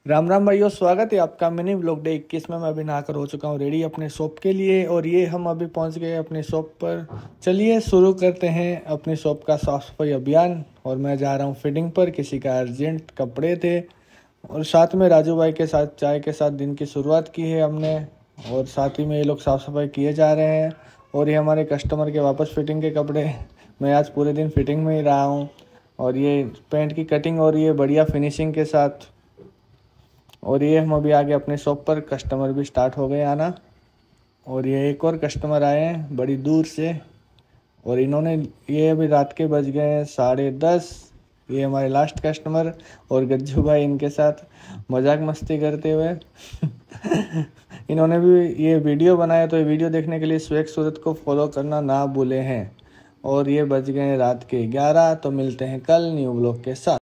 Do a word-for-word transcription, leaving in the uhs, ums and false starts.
राम राम भाइयों, स्वागत है आपका मिनी ब्लॉग डे इक्कीस में। मैं अभी नहाकर हो चुका हूँ रेडी अपने शॉप के लिए और ये हम अभी पहुँच गए अपने शॉप पर। चलिए शुरू करते हैं अपनी शॉप का साफ सफाई अभियान। और मैं जा रहा हूँ फिटिंग पर, किसी का अर्जेंट कपड़े थे और साथ में राजू भाई के साथ चाय के साथ दिन की शुरुआत की है हमने। और साथ ही में ये लोग साफ़ सफाई किए जा रहे हैं और ये हमारे कस्टमर के वापस फिटिंग के कपड़े। मैं आज पूरे दिन फिटिंग में ही रहा हूँ और ये पेंट की कटिंग हो रही है बढ़िया फिनिशिंग के साथ। और ये हम अभी आगे अपने शॉप पर, कस्टमर भी स्टार्ट हो गए आना। और ये एक और कस्टमर आए हैं बड़ी दूर से और इन्होंने, ये अभी रात के बज गए हैं साढ़े दस। ये हमारे लास्ट कस्टमर और गज्जू भाई इनके साथ मजाक मस्ती करते हुए इन्होंने भी ये वीडियो बनाया, तो ये वीडियो देखने के लिए स्वेग सूरत को फॉलो करना ना भूले हैं। और ये बज गए रात के ग्यारह। तो मिलते हैं कल न्यू ब्लॉग के साथ।